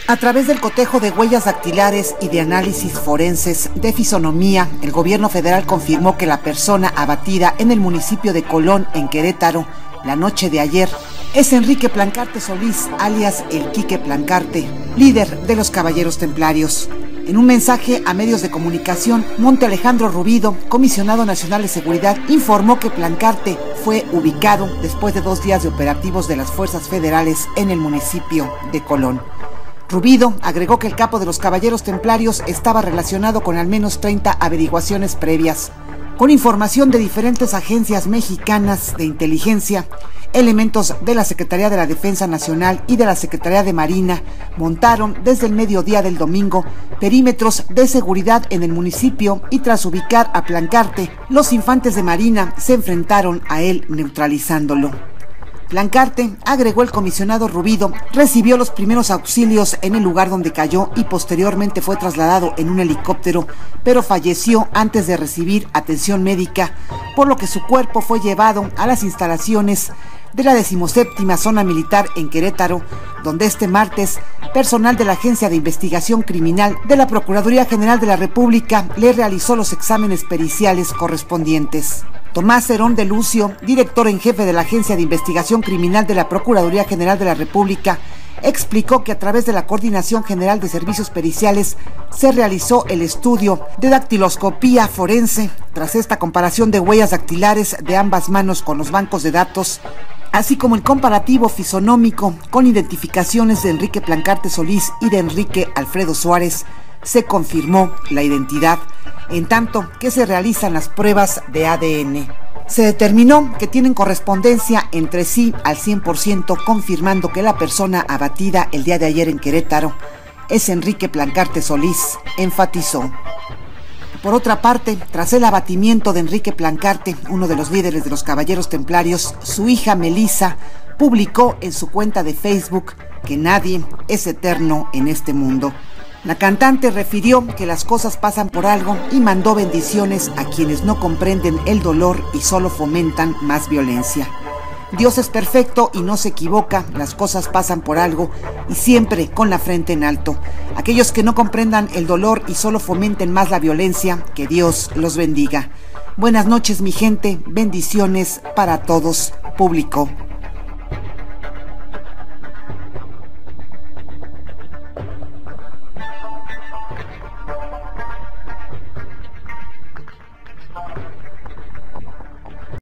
A través del cotejo de huellas dactilares y de análisis forenses de fisonomía, el gobierno federal confirmó que la persona abatida en el municipio de Colón, en Querétaro, la noche de ayer, es Enrique Plancarte Solís, alias el Quique Plancarte, líder de los Caballeros Templarios. En un mensaje a medios de comunicación, Monte Alejandro Rubido, comisionado nacional de seguridad, informó que Plancarte fue ubicado después de 2 días de operativos de las fuerzas federales en el municipio de Colón. Rubido agregó que el capo de los Caballeros Templarios estaba relacionado con al menos 30 averiguaciones previas. Con información de diferentes agencias mexicanas de inteligencia, elementos de la Secretaría de la Defensa Nacional y de la Secretaría de Marina montaron desde el mediodía del domingo perímetros de seguridad en el municipio y tras ubicar a Plancarte, los infantes de Marina se enfrentaron a él neutralizándolo. Plancarte, agregó el comisionado Rubido, recibió los primeros auxilios en el lugar donde cayó y posteriormente fue trasladado en un helicóptero, pero falleció antes de recibir atención médica, por lo que su cuerpo fue llevado a las instalaciones de la 17ª Zona Militar en Querétaro, donde este martes, personal de la Agencia de Investigación Criminal de la Procuraduría General de la República le realizó los exámenes periciales correspondientes. Tomás Herón de Lucio, director en jefe de la Agencia de Investigación Criminal de la Procuraduría General de la República, explicó que a través de la Coordinación General de Servicios Periciales se realizó el estudio de dactiloscopía forense. Tras esta comparación de huellas dactilares de ambas manos con los bancos de datos, así como el comparativo fisonómico con identificaciones de Enrique Plancarte Solís y de Enrique Alfredo Suárez, se confirmó la identidad, en tanto que se realizan las pruebas de ADN. Se determinó que tienen correspondencia entre sí al 100%, confirmando que la persona abatida el día de ayer en Querétaro es Enrique Plancarte Solís, enfatizó. Por otra parte, tras el abatimiento de Enrique Plancarte, uno de los líderes de los Caballeros Templarios, su hija Melissa publicó en su cuenta de Facebook que nadie es eterno en este mundo. La cantante refirió que las cosas pasan por algo y mandó bendiciones a quienes no comprenden el dolor y solo fomentan más violencia. Dios es perfecto y no se equivoca, las cosas pasan por algo y siempre con la frente en alto. Aquellos que no comprendan el dolor y solo fomenten más la violencia, que Dios los bendiga. Buenas noches, mi gente, bendiciones para todos, publicó.